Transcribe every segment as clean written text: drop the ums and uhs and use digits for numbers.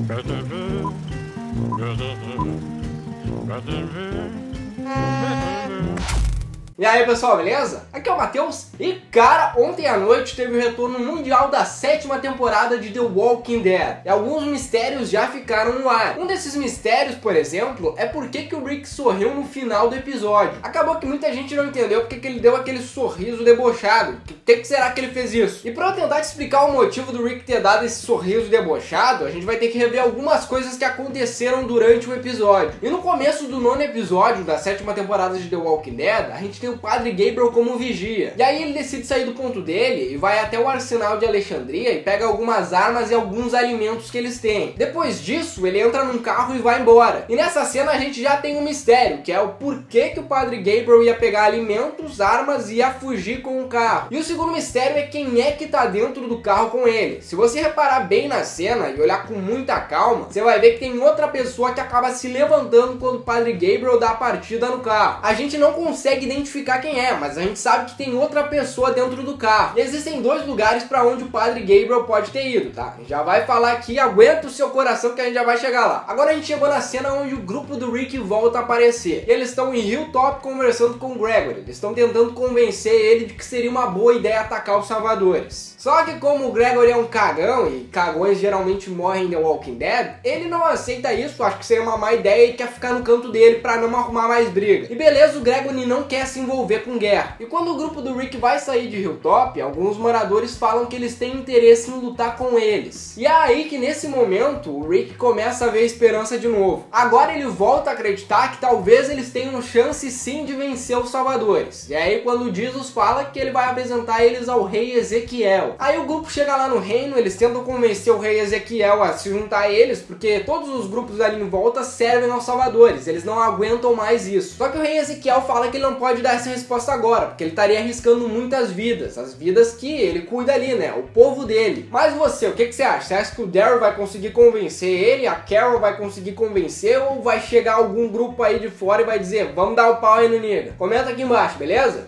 E aí pessoal, beleza? Aqui é o Matheus e cara, ontem à noite teve o retorno mundial da 7ª temporada de The Walking Dead e alguns mistérios já ficaram no ar. Um desses mistérios, por exemplo, é por que o Rick sorriu no final do episódio. Acabou que muita gente não entendeu porque que ele deu aquele sorriso debochado. Por que será que ele fez isso? E pra eu tentar te explicar o motivo do Rick ter dado esse sorriso debochado, a gente vai ter que rever algumas coisas que aconteceram durante o episódio. E no começo do 9º episódio da 7ª temporada de The Walking Dead, a gente tem o Padre Gabriel como vigia. E aí ele decide sair do ponto dele e vai até o arsenal de Alexandria e pega algumas armas e alguns alimentos que eles têm. Depois disso, ele entra num carro e vai embora. E nessa cena a gente já tem um mistério, que é o porquê que o Padre Gabriel ia pegar alimentos, armas e ia fugir com o carro. E o segundo mistério é quem é que tá dentro do carro com ele. Se você reparar bem na cena e olhar com muita calma, você vai ver que tem outra pessoa que acaba se levantando quando o Padre Gabriel dá a partida no carro. A gente não consegue identificar quem é, mas a gente sabe que tem outra pessoa dentro do carro. E existem dois lugares para onde o Padre Gabriel pode ter ido, tá? A gente já vai falar aqui, aguenta o seu coração que a gente já vai chegar lá. Agora a gente chegou na cena onde o grupo do Rick volta a aparecer. E eles estão em Hilltop conversando com o Gregory. Eles estão tentando convencer ele de que seria uma boa ideia atacar os Salvadores. Só que como o Gregory é um cagão, e cagões geralmente morrem em The Walking Dead, ele não aceita isso, acha que seria uma má ideia e quer ficar no canto dele pra não arrumar mais briga. E beleza, o Gregory não quer se envolver com guerra. E quando o grupo do Rick vai sair de Hilltop, alguns moradores falam que eles têm interesse em lutar com eles. E é aí que nesse momento o Rick começa a ver esperança de novo. Agora ele volta a acreditar que talvez eles tenham chance sim de vencer os Salvadores. E é aí quando Jesus fala que ele vai apresentar eles ao rei Ezequiel. Aí o grupo chega lá no reino, eles tentam convencer o rei Ezequiel a se juntar a eles, porque todos os grupos ali em volta servem aos Salvadores, eles não aguentam mais isso. Só que o rei Ezequiel fala que ele não pode dar essa resposta agora, porque ele estaria arriscando muitas vidas, as vidas que ele cuida ali, né, o povo dele. Mas você, o que você acha? Você acha que o Daryl vai conseguir convencer ele, a Carol vai conseguir convencer, ou vai chegar algum grupo aí de fora e vai dizer, vamos dar o pau aí no nigga? Comenta aqui embaixo, beleza?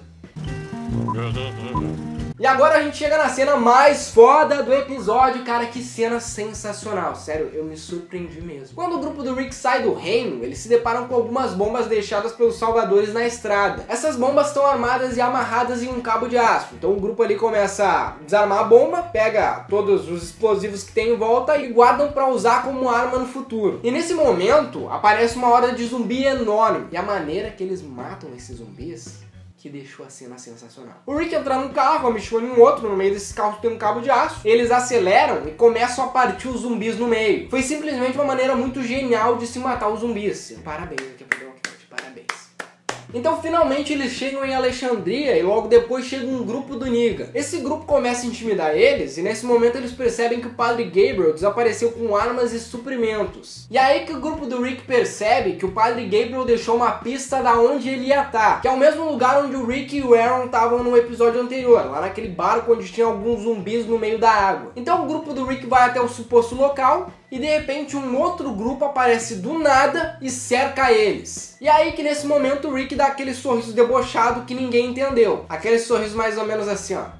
E agora a gente chega na cena mais foda do episódio, cara, que cena sensacional, sério, eu me surpreendi mesmo. Quando o grupo do Rick sai do reino, eles se deparam com algumas bombas deixadas pelos Salvadores na estrada. Essas bombas estão armadas e amarradas em um cabo de aço, então o grupo ali começa a desarmar a bomba, pega todos os explosivos que tem em volta e guardam pra usar como arma no futuro. E nesse momento, aparece uma horda de zumbi enorme, e a maneira que eles matam esses zumbis que deixou a cena sensacional. O Rick entra num carro, mexeu em um outro, no meio desse carro tem um cabo de aço, eles aceleram e começam a partir os zumbis no meio. Foi simplesmente uma maneira muito genial de se matar os zumbis. Parabéns, aqui é o parabéns. Então finalmente eles chegam em Alexandria e logo depois chega um grupo do Negan. Esse grupo começa a intimidar eles e nesse momento eles percebem que o Padre Gabriel desapareceu com armas e suprimentos. E aí que o grupo do Rick percebe que o Padre Gabriel deixou uma pista da onde ele ia estar, que é o mesmo lugar onde o Rick e o Aaron estavam no episódio anterior, lá naquele barco onde tinha alguns zumbis no meio da água. Então o grupo do Rick vai até o suposto local e de repente um outro grupo aparece do nada e cerca eles. E aí que nesse momento o Rick dá aquele sorriso debochado que ninguém entendeu. Aquele sorriso mais ou menos assim, ó.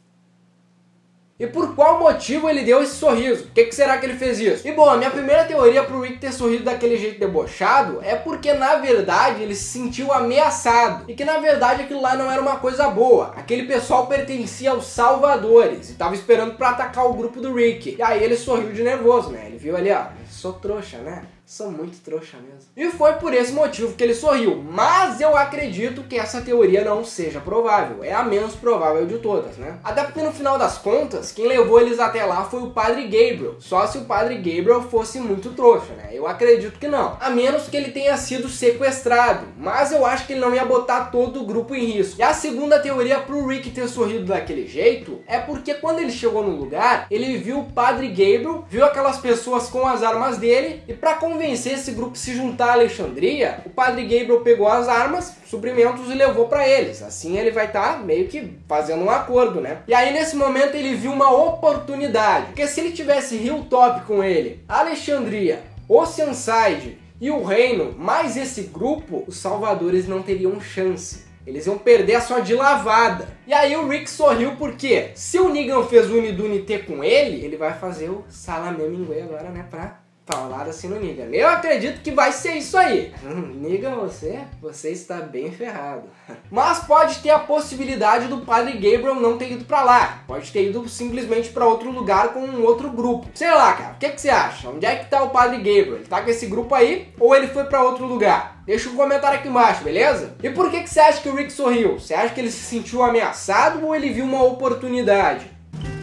E por qual motivo ele deu esse sorriso? Por que será que ele fez isso? E bom, a minha primeira teoria pro Rick ter sorrido daquele jeito debochado é porque na verdade ele se sentiu ameaçado. E que na verdade aquilo lá não era uma coisa boa. Aquele pessoal pertencia aos Salvadores e tava esperando pra atacar o grupo do Rick. E aí ele sorriu de nervoso, né? Ele viu ali, ó, sou trouxa, né? Sou muito trouxa mesmo. E foi por esse motivo que ele sorriu. Mas eu acredito que essa teoria não seja provável. É a menos provável de todas, né? Até porque no final das contas, quem levou eles até lá foi o Padre Gabriel. Só se o Padre Gabriel fosse muito trouxa, né? Eu acredito que não. A menos que ele tenha sido sequestrado. Mas eu acho que ele não ia botar todo o grupo em risco. E a segunda teoria pro Rick ter sorrido daquele jeito é porque quando ele chegou no lugar, ele viu o Padre Gabriel, viu aquelas pessoas com as armas dele e pra convencer esse grupo a se juntar a Alexandria, o Padre Gabriel pegou as armas, suprimentos e levou pra eles. Assim ele vai estar meio que fazendo um acordo, né? E aí nesse momento ele viu uma oportunidade, porque se ele tivesse Hilltop com ele, Alexandria, Oceanside e o Reino, mais esse grupo, os Salvadores não teriam chance. Eles iam perder só de lavada. E aí o Rick sorriu porque se o Negan fez o Unidunité com ele vai fazer o Salamé Mingué agora, né, pra paulada assim no Negan. Eu acredito que vai ser isso aí. Negan, você está bem ferrado. Mas pode ter a possibilidade do Padre Gabriel não ter ido pra lá. Pode ter ido simplesmente pra outro lugar com um outro grupo. Sei lá, cara, o que você acha? Onde é que tá o Padre Gabriel? Ele tá com esse grupo aí ou ele foi pra outro lugar? Deixa um comentário aqui embaixo, beleza? E por que você acha que o Rick sorriu? Você acha que ele se sentiu ameaçado ou ele viu uma oportunidade?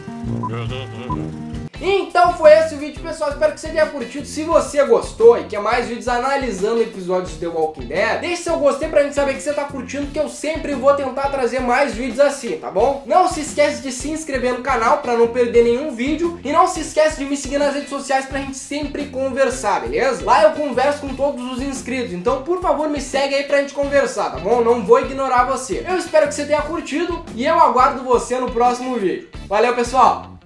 Então foi esse o vídeo, pessoal, espero que você tenha curtido. Se você gostou e quer mais vídeos analisando episódios de The Walking Dead, deixe seu gostei pra gente saber que você tá curtindo, que eu sempre vou tentar trazer mais vídeos assim, tá bom? Não se esquece de se inscrever no canal pra não perder nenhum vídeo e não se esquece de me seguir nas redes sociais pra gente sempre conversar, beleza? Lá eu converso com todos os inscritos, então por favor me segue aí pra gente conversar, tá bom? Não vou ignorar você. Eu espero que você tenha curtido e eu aguardo você no próximo vídeo. Valeu, pessoal!